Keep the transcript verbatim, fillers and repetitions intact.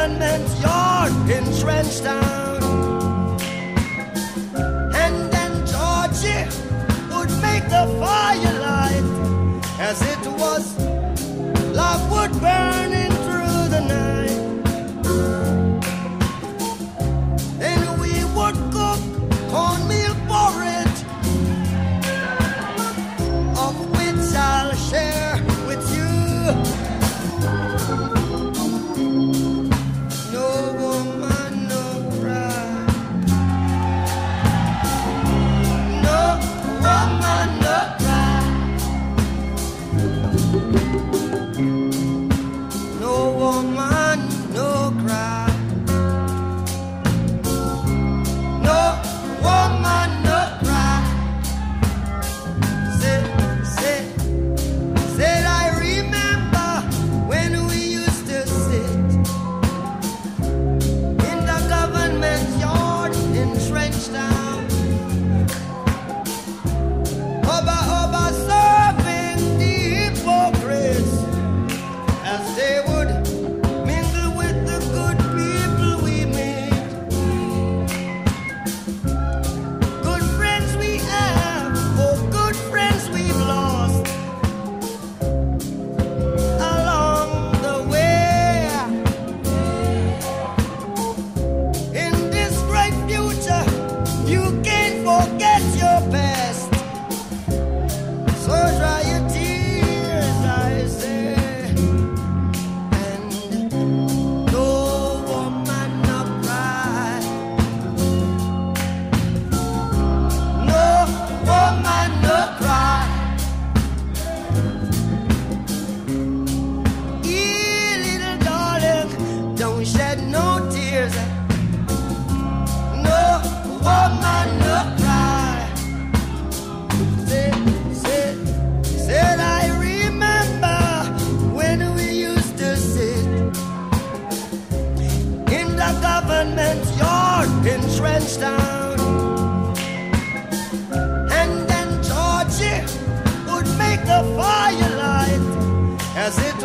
government yard in Trenchtown. And then Georgie would make the firelight as it was logwood burning through the night. Then we would cook cornmeal porridge, of which I'll share with you. No woman, no cry. No woman, no cry. No woman, no cry. No woman, no cry. Say, say, said I remember when we used to sit in the government yard in Trenchtown. Oba, oba, serving the hypocrites as they would mingle with the good people we made. Good friends we have, oh good friends we've lost along the way. In this great future, you can't forget your past. So dry your tears, I say, and no woman no cry. No woman no cry. Ee, little darling, don't shed no tears. No woman no cry. Say, say, said I remember when we used to sit in the government yard in Trenchtown. And then Georgie would make the firelight as it